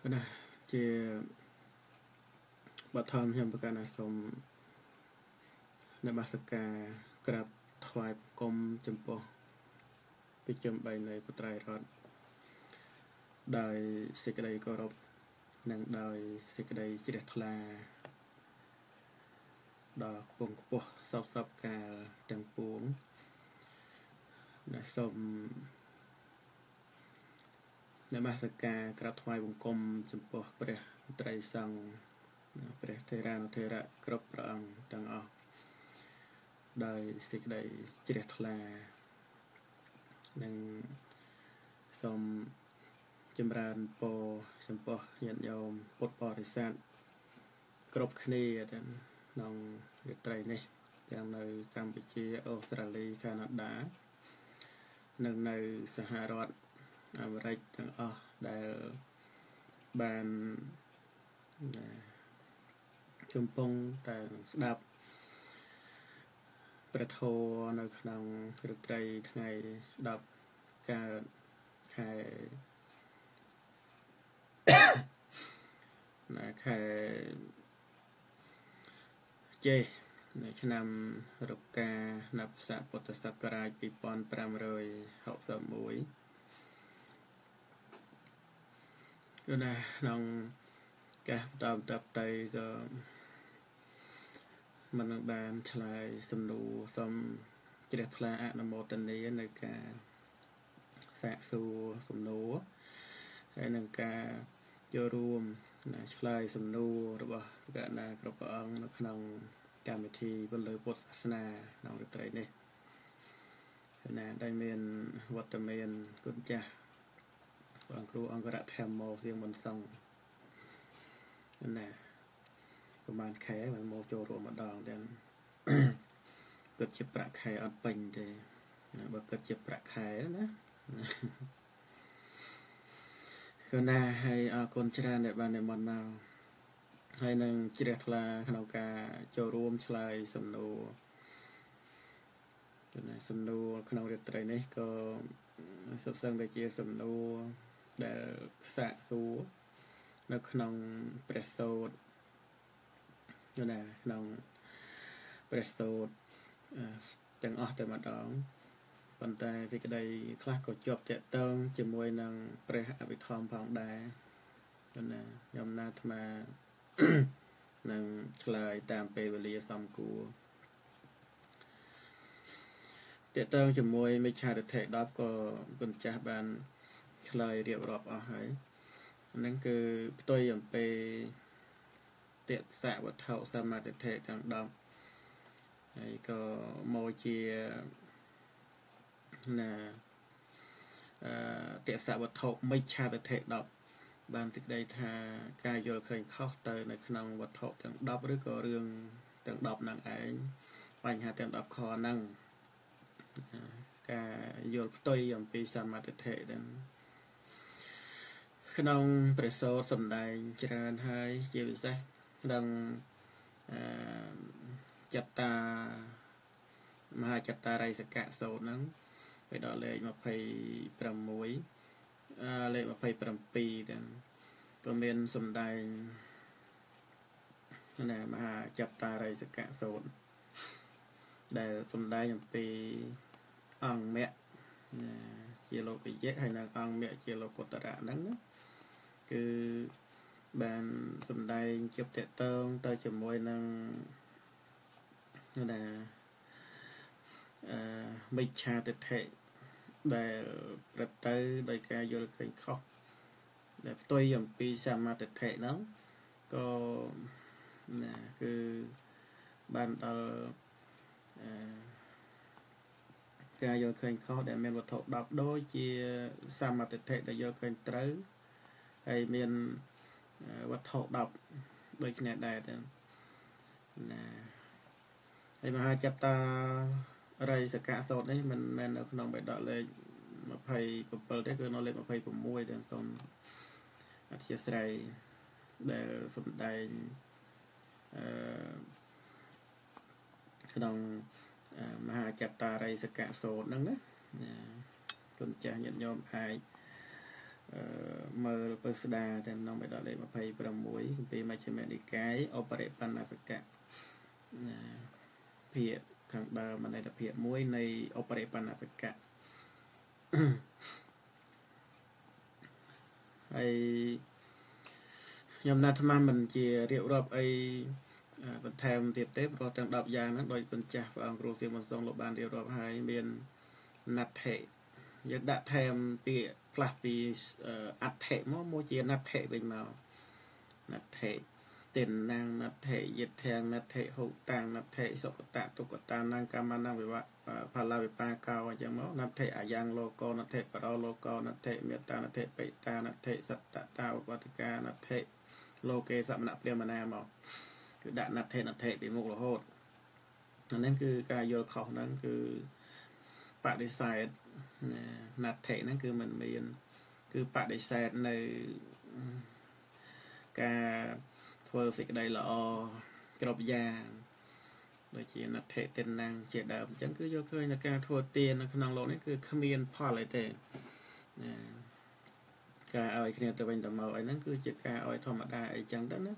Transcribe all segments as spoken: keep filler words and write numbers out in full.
นะជាបឋមខ្ញុំប្រកាសណាសូមនមស្ការក្រាបថ្វាយបង្គំចំពោះពិជុំបីនៃពុត្រៃរតន៍ដោយសេចក្តីគោរពនិងដោយសេចក្តីជ្រះថ្លាដ៏ខ្ពង់ខ្ពស់សពសពកាលទាំងពួងដែលសូមនមស្ការក្រាបថ្វាយបង្គំចំពោះព្រះត្រីសង្ឃព្រះថេរានុថេរៈគ្រប់ព្រះអង្គទាំងអស់ដោយសេចក្តីជ្រះថ្លានិងសូមចម្រើនពរចំពោះញាតិញោមពុទ្ធបរិស័ទគ្រប់គ្នាក្នុងរាត្រីនេះទាំងនៅកម្ពុជាអូស្ត្រាលីកាណាដានិងនៅសហរដ្ឋអាមេរិកទាំងអស់ដែលបានកំពុងតែស្ដាប់ព្រះធម៌នៅក្នុងរាត្រីថ្ងៃដប់កើតខែនៅខែចេនៅឆ្នាំរកានបស័កពុទ្ធសករាជពីរពាន់ប្រាំរយហកសិបមួយគឺណាក្នុងការបន្តតបទៅក៏មិនបានឆ្លើយសំណួរសូមជ្រះថ្លាអនុមោទនានៅការសាកសួរសំណួរហើយនឹងការចូលរួមឆ្លើយសំណួររបស់ព្រះកណាគ្រប់ព្រះអង្គនៅក្នុងកម្មវិធីពលលើពុទ្ធសាសនាក្នុងរាត្រីនេះណាដែលមានវត្តមានគុណចាស់ព្រះគ្រូអង្គរធម្មសៀងមុនសង្ឃណាប្រហែលខែបានមកចូលរួមម្ដងទាំងគិតជាប្រាក់ខែអត់ពេញទេបើគិតជាប្រាក់ខែណាគឺណាហើយអរគុណច្រើនដែលបាននិមន្តមកហើយនឹងជ្រះថ្លាក្នុងការចូលរួមឆ្លើយសំណួរសំណួរក្នុងរាត្រីនេះក៏សុទ្ធសឹងតែជាសំណួរដែលសាកសួរនៅក្នុងព្រះសូត្រណាក្នុងព្រះសូត្រទាំងអស់តែម្ដងប៉ុន្តែសេចក្តីខ្លះក៏ជាប់តាក់ទងជាមួយនឹងព្រះអភិធម្មផងដែរណាខ្ញុំណាអាត្មានឹងឆ្លើយតាមពេលវេលាសមគួរតាក់ទងជាមួយមិច្ឆាទិដ្ឋិដប់ក៏គុណចាស់បានឆ្លើយរៀបរាប់អស់ហើយហ្នឹងគឺផ្ទុយអំពីទស្សនវត្ថុសមាទិដ្ឋិទាំងដប់ហើយក៏មកជាណាអឺទស្សនវត្ថុមិច្ឆាទិដ្ឋិដប់បានសេចក្តីថាការយល់ឃើញខុសទៅនៅក្នុងវត្ថុទាំងដប់ឬក៏រឿងទាំងដប់ហ្នឹងឯងបញ្ហាទាំងដប់ខហ្នឹងការយល់ផ្ទុយអំពីសមាទិដ្ឋិហ្នឹងក្នុងព្រះសូត្រសម្ដែងច្រើនហើយជាពិសេសក្នុងអឺចត្តាមហាចត្តារិយសកៈសូត្រហ្នឹងទៅដល់លេខยี่สิบหกអឺលេខยี่สิบเจ็ดទាំងក៏មានសម្ដែងណាមហាចត្តារិយសកៈសូត្រដែលសម្ដែងអំពីអង្គមគ្គជាលោកយៈហើយនៅអង្គមគ្គជាលោកុត្តរៈហ្នឹងណាគឺបានសម្ដែងជាប់តកតងទៅជាមួយនឹងណាអឺមិច្ឆាទិដ្ឋិដែលប្រទៅដោយការយល់ឃើញខុសដែលផ្ទុយអំពីសមាទិដ្ឋិហ្នឹងក៏ណាគឺបានដល់អឺការយល់ឃើញខុសដែលមានវត្ថុដប់ដូចជាសមាទិដ្ឋិដែលយល់ឃើញត្រូវហើយមានវត្ថុដប់ដូចគ្នាដែរទៅណាហើយមហាចត្តារិយសកៈសូត្រនេះមិនមែននៅក្នុងបេដកលេខยี่สิบเจ็ดទេគឺនៅលេខยี่สิบหกដែលសូមអធិស្ឋានដែលសម្ដែងអឺក្នុងមហាចត្តារិយសកៈសូត្រហ្នឹងណាគុណចាស់ញាតិញោមអាចអឺមើលពឹស្ដាតែក្នុងបេដកលេខยี่สิบหกពីមជ្ឈិមនិកាយអបរិបណ្ណាសកៈភាគខាងដើមនៃភាគមួយនៃអបរិបណ្ណាសកៈហើយខ្ញុំណាត់អាត្មាមិនជារៀបរាប់អីបន្ថែមទៀតទេព្រោះទាំងដប់យ៉ាងហ្នឹងដោយគុណចាស់ព្រះអង្គគ្រូសៀមមន្សងលោកបានរៀបរាប់ហើយមានណដ្ឋិយើងដាក់ថែមពាក្យខ្លះពីអដ្ឋិមកមកជាណដ្ឋិវិញមកណដ្ឋិតិនណាងណដ្ឋិយិធាងណដ្ឋិហុតាងណដ្ឋិសុគតៈទុគតានាងកម្មនាងវិវៈផលវិបាកោអញ្ចឹងមកណដ្ឋិអាយ៉ាងលោកោណដ្ឋិបរោលោកោណដ្ឋិមេត្តាណដ្ឋិបិតាណដ្ឋិសត្តតាឧបតិកាណដ្ឋិលោកេសមណៈព្រាមណាមកគឺដាក់ណដ្ឋិណដ្ឋិពីមុខរហូតអានេះគឺការយល់ខុសហ្នឹងគឺបដិសេធណដ្ឋិហ្នឹងគឺមិនមានគឺបដិសេធនៅការធ្វើសេចក្តីល្អគ្រប់យ៉ាងដូចជាណដ្ឋិតិនណាងជាដើមអញ្ចឹងគឺយកឃើញនៅការធ្វើទាននៅក្នុងโลกនេះគឺគ្មានផលអីទេការឲ្យគ្នាទៅវិញទៅមកអីហ្នឹងគឺជាការឲ្យធម្មតាអីចឹងទៅណា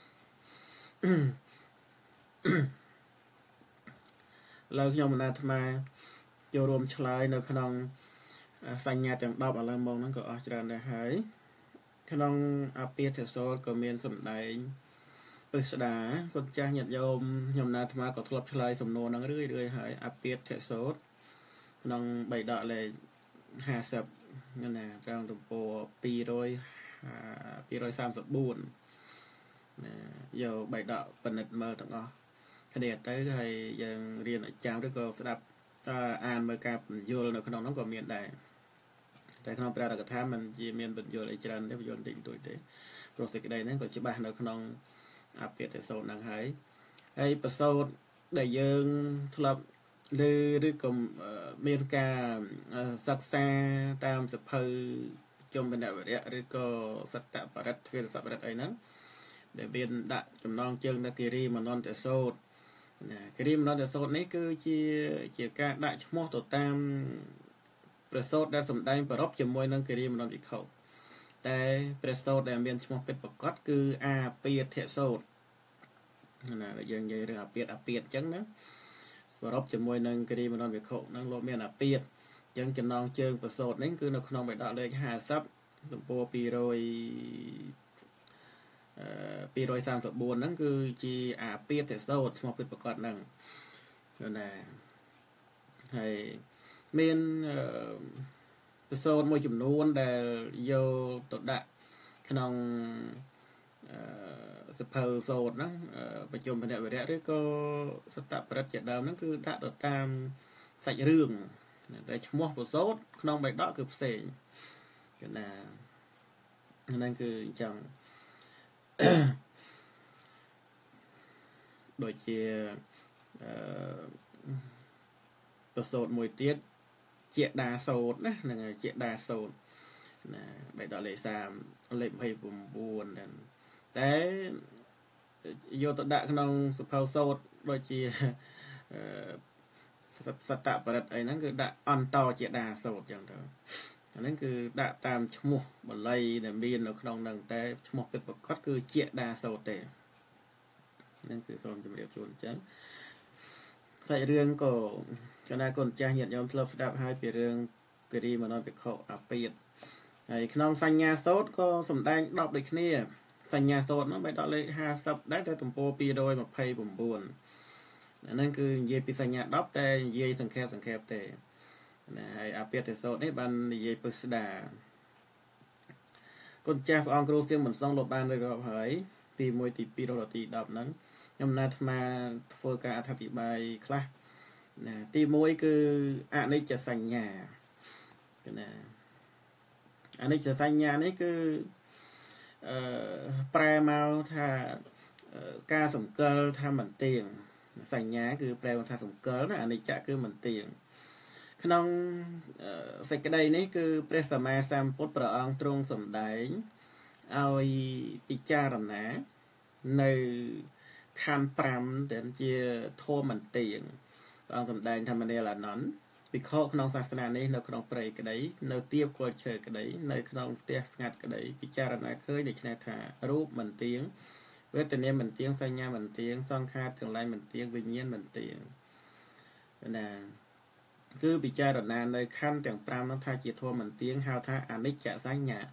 ឡើយខ្ញុំបណ្ដាអាត្មាចូលរួមឆ្លើយនៅក្នុងសញ្ញាទាំងដប់ឥឡូវមកហ្នឹងក៏អស់ច្រើនដែរហើយក្នុងអពាធសោតក៏មានសម្ដែងពិស្ដាគុណចាស់ញាតិញោមខ្ញុំណាអាត្មាក៏ធ្លាប់ឆ្លើយសំណួរហ្នឹងរឿយរឿយហើយអពាធសោតក្នុងបៃដកលេខห้าสิบណាត្រង់ទំព័រពីររសามสิบสี่ណាយកបៃដកពិនិត្យមើលទាំងអស់គ្នាទៅហើយយើងរៀនឲ្យចាំឬក៏ស្ដាប់អានមើលការបញ្យល់នៅក្នុងនោះក៏មានដែរតែក្នុងព្រះរាជកថាมันជាមានបញ្យល់អីច្រើនទេបញ្យល់តិចតួចទេព្រោះសេចក្តីហ្នឹងក៏ច្បាស់នៅក្នុងអពាធសោតហ្នឹងហើយហើយប្រសូតដែលយើងធ្លាប់ឬឬក៏មានការសិក្សាតាមសភៅជុំបណ្ឌវិរៈឬក៏សត្តបរិទ្ធទ្វេរសបរិទ្ធអីហ្នឹងដែលមានដាក់ចំណងជើងនៅគិរីមនន្តសោតណាគិរីមនន្តសោតនេះគឺជាជាការដាក់ឈ្មោះទៅតាមព្រះសោតដែលសម្ដែងប្រពជាមួយនឹងគិរីមនន្តវិខុតែព្រះសោតដែលមានឈ្មោះពិតប្រាកដគឺអាពាធសោតណាយើងនិយាយរឿងអាពាធអាពាធអញ្ចឹងណាប្រពជាមួយនឹងគិរីមនន្តវិខុនឹងលោកមានអាពាធអញ្ចឹងចំណងជើងព្រះសោតនេះគឺនៅក្នុងបេដកលេខห้าสิบទំព័រពីររពីររសามสิบสี่ហ្នឹងគឺជាអាពាធសោតឈ្មោះពិតប្រាកដហ្នឹងណាហើយមានប្រសូតមួយចំនួនដែលយកទៅដាក់ក្នុងសភៅសូត្រហ្នឹងប្រជុំបណ្ឌវិរៈឬក៏សត្តបរិទ្ធជាដើមហ្នឹងគឺដាក់ទៅតាមសាច់រឿងតែឈ្មោះប្រសូតក្នុងបៃដកគឺផ្សេងគឺណាហ្នឹងគឺអញ្ចឹងដូចជាប្រសូតមួយទៀតជាដាសូតណាហ្នឹងហើយជាដាសូតណាបៃដកលេខสามលេខยี่สิบเก้าហ្នឹងតែយកទៅដាក់ក្នុងសភៅសូត្រដូចជាសត្តបរិទ្ធអីហ្នឹងគឺដាក់អន្តរជាដាសូត្រអញ្ចឹងទៅអាហ្នឹងគឺដាក់តាមឈ្មោះបាលីដែលមាននៅក្នុងហ្នឹងតែឈ្មោះពិតប្រាកដគឺជាដាសូត្រទេហ្នឹងគឺសូមជម្រាបជូនអញ្ចឹងសាច់រឿងក៏ចំណាយគុណចាស់ញាតិញោមធ្លាប់ស្ដាប់ហើយពីរឿងគិរីមនន្តវិខុអាពាធហើយក្នុងសញ្ញាសូត្រក៏សម្ដែងដប់ដូចគ្នាសញ្ញាសូត្រហ្នឹងបៃដកលេខห้าสิบដែរតែទំព័រពីររยี่สิบเก้าហ្នឹងគឺនិយាយពីសញ្ញាដប់តែនិយាយសង្ខេបសង្ខេបទេណាហើយអាពាធសូត្រនេះបាននិយាយពិស្ដាគុណចាស់ព្រះអង្គគ្រូសៀងមិនសងលោកបានរៀបរាប់ហើយទីមួយទីពីរដល់ទីដប់ហ្នឹងខ្ញុំណាត់អាត្មាធ្វើការអធិប្បាយខ្លះណាទីមួយគឺអនិច្ចសញ្ញាណាអនិច្ចសញ្ញានេះគឺអឺប្រែមកថាការសង្កលថាមិនទៀងសញ្ញាគឺប្រែមកថាសង្កលណាអនិច្ចគឺមិនទៀងក្នុងសេចក្តីនេះគឺព្រះសម្មាសម្ពុទ្ធព្រះអង្គទ្រង់សម្ដែងឲ្យពិចារណានៅខណ្ឌប្រាំដែលជាធម៌មិនទៀងព្រះអង្គសម្ដែងធម្មនាលអនន្ត bị khó không sát sanh này nó không phải cái đấy nó tiếp qua chơi cái đấy nơi không tiếc ngặt cái đấy bị cha là khơi để cho thả rúp mình tiếng với tình em mình tiếng sang nha mình tiếng son kha thường lai mình tiếng vinh nhiên mình tiếng nè cứ bị cha đợt này nơi khăn tiếng pram nó thay chỉ thua mình tiếng hao tha anh ấy trả sáng nhà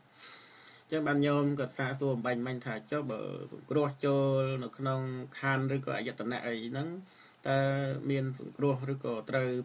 cho ban nhôm cật xa xua bành manh thả cho bờ cua cho nó không khăn rồi có ai giật này nắng ta miền cua rồi có trời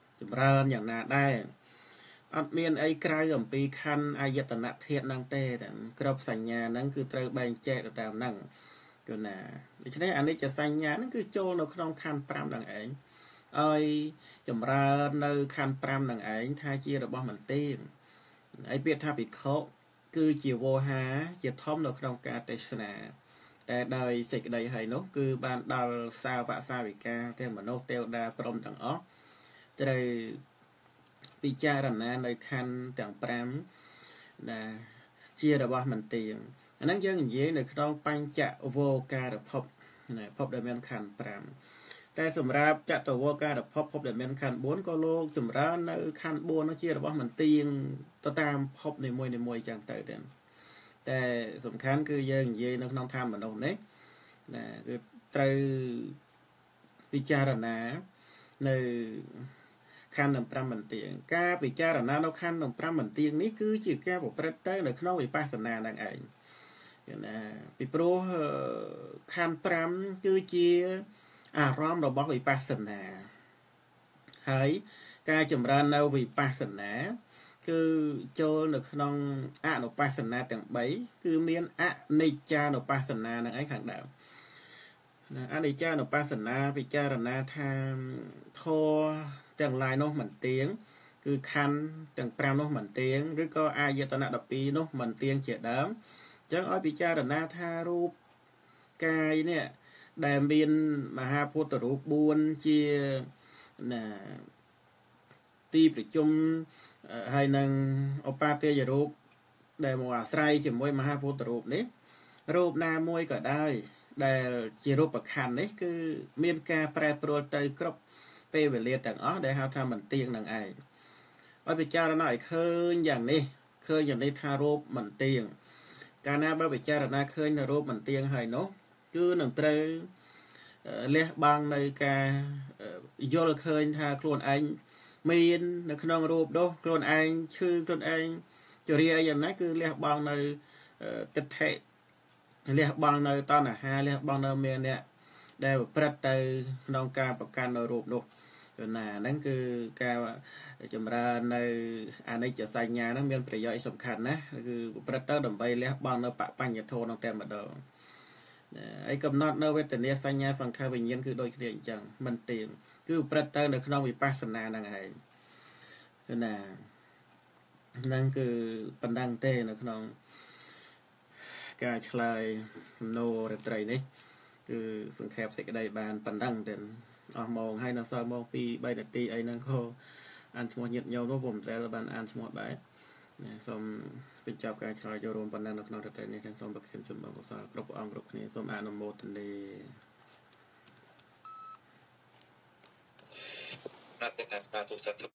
raอย่างน่าได้อันเมียนไอ้ใครกับปีคันอายตนะเทียนนังเต้แต่กรอบสัญญานั้นคือเตยใบแจกตามนั่งจนน่ะดิฉันอันนี้จะสัญญานั่นคือโจนขนมคันปรามดังเองไอ้จำราในคันปรามดังเองท่าจีระบอบมันเต้นไอ้เปียท่าปิดเขาคือจีโวหาจีทอมในขนมกาเตชนาแต่โดยสิ่งใดให้นกคือบานดาลซาวะซาวิกาเทมโนเตลดาปรมต่างอ๋อจะได้พิจารณาในคันต่างปรามนะเชื่อระบอบมันเตียงอันนั้นยังอย่างนี้ในครองปัญจโวการพบนะพบได้เมียนคันปรามแต่สำหรับจะตัวโวการพบพบได้เมียนคันบนก็โลกจุ่มร้านในคันบนนั่นเชื่อระบอบมันเตียงต่อตามพบในมวยในมวยจังเตอเด่นแต่สำคัญคือยังอย่างนี้ในน้องทำเหมือนเราเนี่ยนะคือไตรพิจารณาในคันนำปรามมันเตียงกาปิจารณาเราคันนำปรามมันเตียงนี้คือจีแก้บอกประเทศในขนมวิปัสสนาดังเองนะปิโปรคันปรามคือจีอารมณ์เราบอกวิปัสสนาหายการจำรานเราวิปัสสนาคือโจในขนมอะนปัสสนาต่างใบคือเมียนอะในจานปัสสนาดังไอ้ขังดาวอันนี้จานปัสสนาปิจารณาทางทอจังลายนกเหมือนเตียงคือคันจังปรามนกเหมือนเตียงหรือก็อายตนะดับปีนกเหมือนเตียงเฉียดดำจังอ้อยพิจารณาท่ารูปกายเนี่ยแดมบินมหาพุทธรูปบุญเชียน่ะตีประจุมให้นางอปาเตยรูปได้มาว่าไตรจมวยมหาพุทธรูปนี้รูปนามวยก็ได้ได้จีรูปประคันนี้คือเมียนกาแปรปรวนเตยครบเปเวลีต่างอ๋อได้หาทำมันเตียงนังไอว่าไปเจ้าหน่อยเคยอย่างนี้เคยอย่างนี้ทารูปมันเตียงการน่าบ้าไปเจ้าหน้าเคยในรูปมันเตียงให้เนาะคือหนังเตยเลี้ยบางในกาโยลเคยทาโคลนไอมีนในขนมรูปดูโคลนไอชื่อโคลนไอจะเรียอย่างนั้นคือเลี้ยบางในติดเทะเลี้ยบางในตอนน่ะฮะเลี้ยบางในเมียเนี่ยได้ประเตยน้องการประกันในรูปดูน่ะนั่นคือการจำราในอันนี้จะใส่ยานั้นมีประโยชน์สำคัญนะคือประเตอร์ดับใบเลี้ยบางในปะปัญญาโทน้องแต้มมาดองไอ้กำนัดในเวทเนียสัญญาสังขารวิญญาณคือโดยเรียนจังมันเตียงคือประเตอร์ในขนมวิปัสสนานั่งไงน่ะนั่นคือปัญดังเต้ในขนมการคลายโนเรตไรนี่คือสังเกตเสกได้บานปันดังเด่นอ๋อมองให้นักสาวมองปีใบนาทีไอ้นั่นเขาอ่านชมวดเงียบเงียบว่าผมแต่ละบานอ่านชมวดได้เนี่ยสมเป็นเจ้าการชายโยรมปันดังนักนอนแต่ในทางสมบัติเข้มจนบางภาษากรบอ่างกรบนี้สมอ่านโมตันดีนับเป็นการสาธุสัตว์